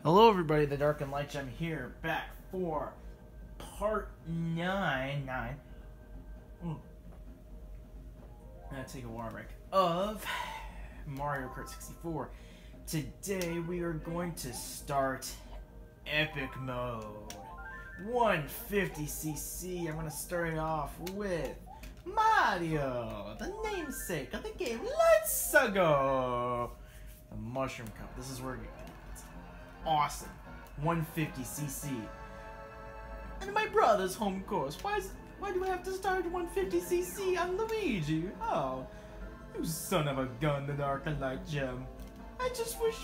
Hello everybody, the Dark and Light Gem here, back for part 9. I'm gonna take a water break of Mario Kart 64. Today we are going to start Epic Mode. 150cc. I'm gonna start it off with Mario, the namesake of the game. Let's go! The Mushroom Cup. This is where it gets awesome. 150cc. And my brother's home course. Why do I have to start 150cc on Luigi? Oh, you son of a gun, the Dark and Light Gem. I just wish,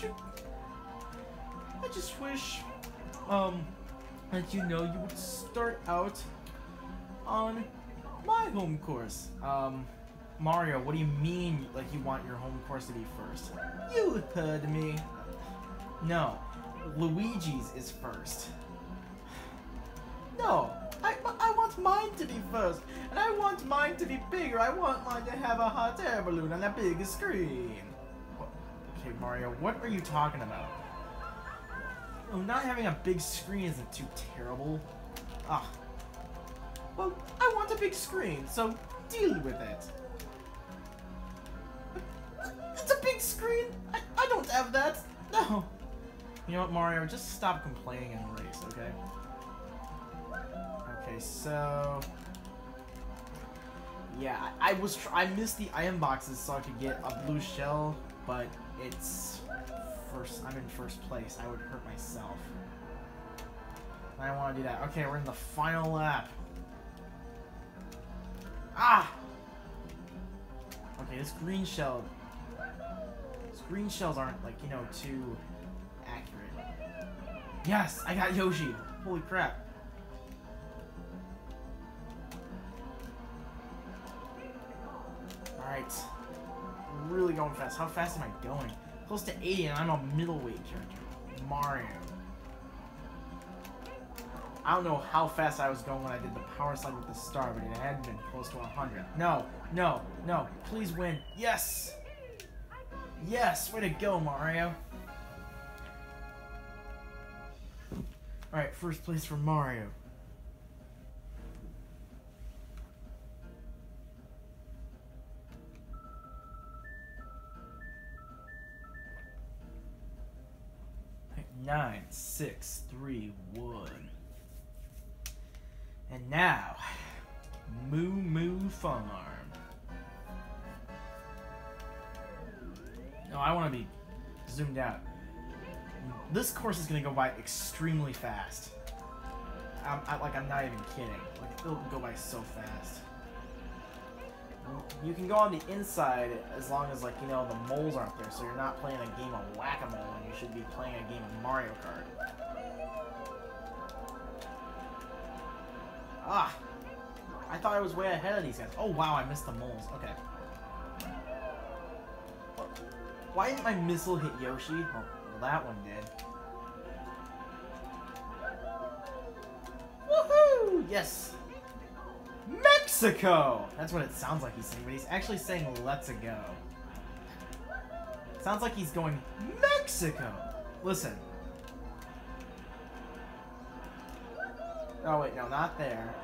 that you know you would start out on my home course. Mario, what do you mean, like, you want your home course to be first? You heard me. No, Luigi's is first. No, I want mine to be first, and I want mine to be bigger. I want mine to have a hot air balloon on a big screen. Okay, Mario, what are you talking about? Oh, not having a big screen isn't too terrible. Ah. Well, I want a big screen, so deal with it. It's a big screen! I don't have that! No! You know what, Mario? Just stop complaining and race, okay? Okay, so... yeah, I missed the item boxes so I could get a blue shell, but it's... I'm in first place. I would hurt myself. I don't want to do that. Okay, we're in the final lap. Ah! Okay, this green shell... green shells aren't, like, you know, too accurate. Yes! I got Yoshi! Holy crap. Alright. Really going fast. How fast am I going? Close to 80 and I'm a middleweight character. Mario. I don't know how fast I was going when I did the power slide with the star, but it had been close to 100. No, no, no. Please win. Yes! Yes! Way to go, Mario. Alright, first place for Mario. Nine, 6, 3, 1. And now, Moo Moo Farm. No, I want to be zoomed out. This course is going to go by extremely fast. I'm not even kidding. Like, it'll go by so fast. You can go on the inside as long as, like, you know, the moles aren't there, so you're not playing a game of Whack-A-Mole when you should be playing a game of Mario Kart. Ah! I thought I was way ahead of these guys. Oh, wow, I missed the moles. Okay. Why didn't my missile hit Yoshi? Oh, well, that one did. Woohoo! Yes! Mexico! That's what it sounds like he's saying, but he's actually saying let's go. Sounds like he's going Mexico! Listen. Oh wait, no, not there.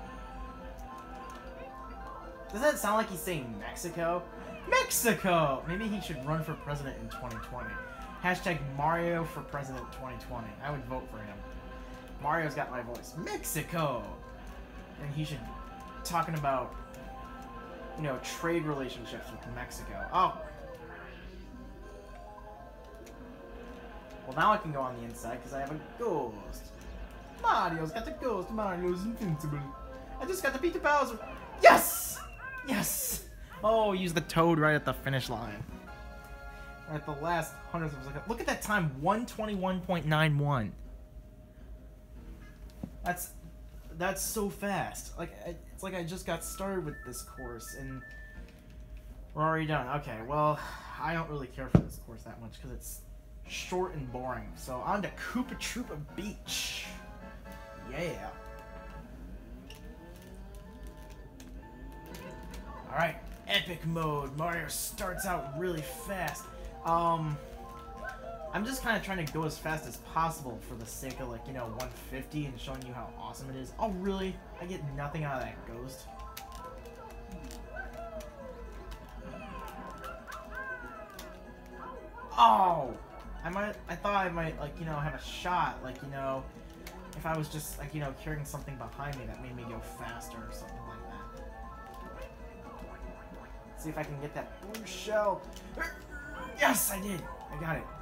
Doesn't that sound like he's saying Mexico? Mexico! Maybe he should run for president in 2020. Hashtag Mario for president 2020. I would vote for him. Mario's got my voice. Mexico! And he should... talking about, you know, trade relationships with Mexico. Oh. Well, now I can go on the inside because I have a ghost. Mario's got the ghost. Mario's invincible. I just got to beat the Bowser. Yes! Yes! Oh, use the Toad right at the finish line. Right at the last hundredth of a second. Look at that time, 121.91. That's so fast. Like, it's like I just got started with this course, and we're already done. Okay, well, I don't really care for this course that much, because it's short and boring. So, on to Koopa Troopa Beach. Yeah. Alright, epic mode. Mario starts out really fast. I'm just kind of trying to go as fast as possible for the sake of, like, you know, 150 and showing you how awesome it is. Oh, really? I get nothing out of that ghost? Oh! I thought I might, like, you know, have a shot, like, you know, if I was just, like, you know, carrying something behind me that made me go faster or something like that. Let's see if I can get that blue shell. Yes, I did! I got it.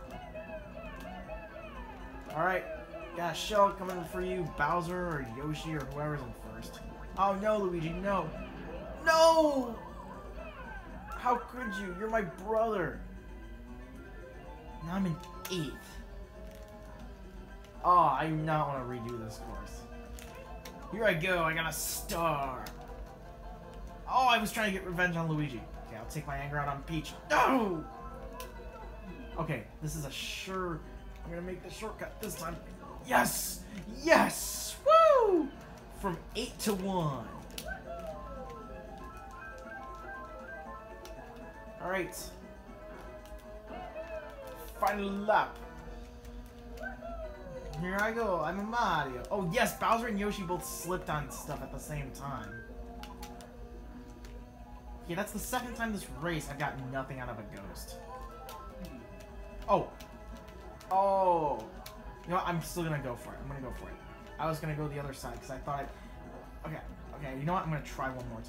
Alright, got a shell coming for you, Bowser or Yoshi or whoever's in first. Oh no, Luigi, no! No! How could you? You're my brother! Now I'm in 8th. Oh, I do not want to redo this course. Here I go, I got a star. Oh, I was trying to get revenge on Luigi. Okay, I'll take my anger out on Peach. No! Okay, this is a sure... I'm gonna make the shortcut this time. Yes! Yes! Woo! From 8 to 1. Alright. Final lap. Here I go, I'm a Mario. Oh yes, Bowser and Yoshi both slipped on stuff at the same time. Okay, that's the second time this race I've got nothing out of a ghost. Oh. Oh. You know what, I'm still gonna go for it. I'm gonna go for it. I was gonna go the other side because I thought okay, you know what, I'm gonna try one more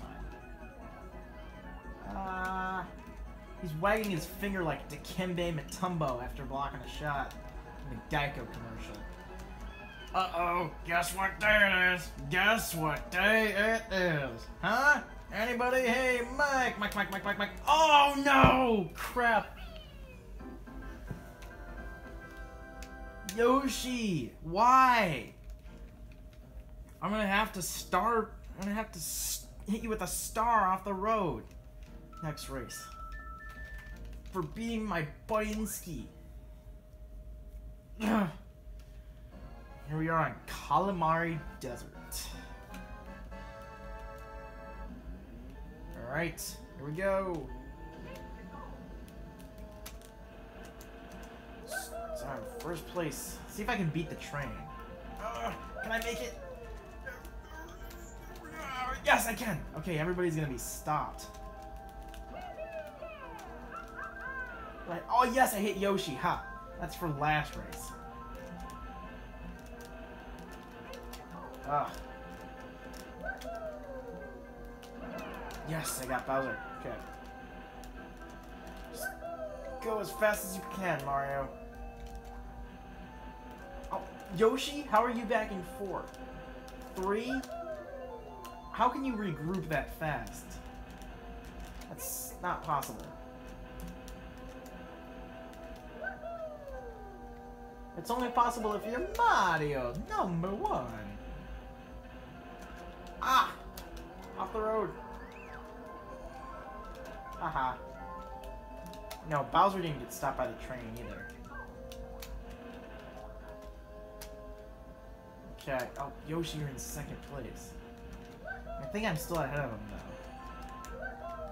time. He's wagging his finger like Dikembe Mutombo after blocking a shot in the Geico commercial. Uh-oh, guess what day it is? Guess what day it is? Huh? Anybody? Hey, Mike! Mike. Oh, no! Crap. Yoshi, why? I'm gonna have to hit you with a star off the road. Next race. For being my Boinski. Here we are on Calamari Desert. Alright, here we go. So I'm first place. See if I can beat the train. Can I make it? Yes, I can! Okay, everybody's gonna be stopped. Right. Oh yes, I hit Yoshi. Ha! That's for last race. Yes, I got Bowser. Okay. Just go as fast as you can, Mario. Oh, Yoshi, how are you back in 4th? 3? How can you regroup that fast? That's not possible. It's only possible if you're Mario, #1. Ah! Off the road. Haha. No, Bowser didn't get stopped by the train either. Okay. Oh, Yoshi, you're in 2nd place. I think I'm still ahead of him, though.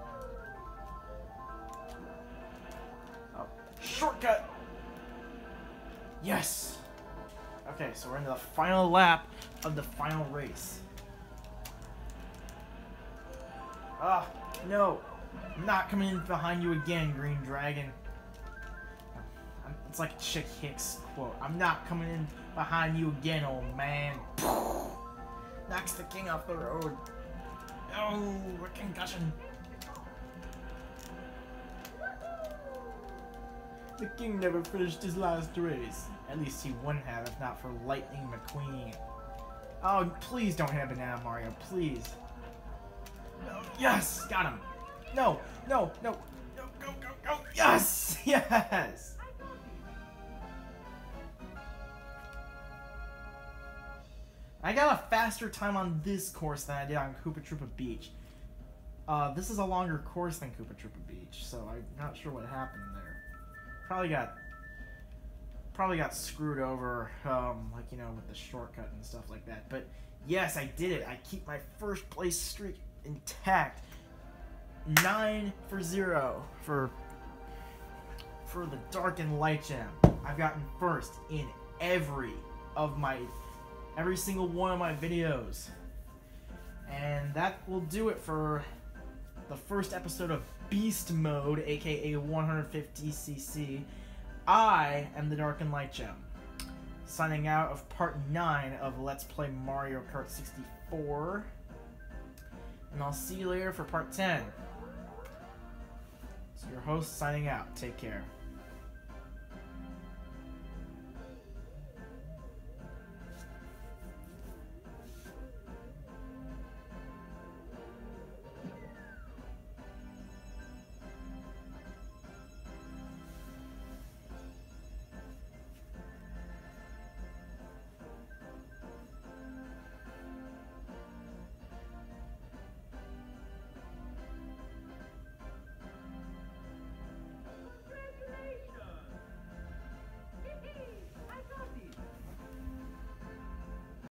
Oh, shortcut! Yes! Okay, so we're into the final lap of the final race. Ah, no! I'm not coming in behind you again, Green Dragon. It's like a Chick Hicks quote. I'm not coming in behind you again, old man. Knocks the king off the road. Oh, a concussion. The king never finished his last race. At least he wouldn't have if not for Lightning McQueen. Oh, please don't hit a banana, Mario. Please. No. Yes! Got him. No! No! No! No! Go! Go! Go! Yes! Yes! I got a faster time on this course than I did on Koopa Troopa Beach. This is a longer course than Koopa Troopa Beach, so I'm not sure what happened there. Probably got screwed over, like, you know, with the shortcut and stuff like that. But yes, I did it. I keep my first place streak intact. 9 for 0 for for the Dark and Light Gem. I've gotten first in every single one of my videos. And that will do it for the first episode of Beast Mode, aka 150cc. I am the Dark and Light Gem, signing out of part 9 of Let's Play Mario Kart 64. And I'll see you later for part 10. So your host signing out. Take care.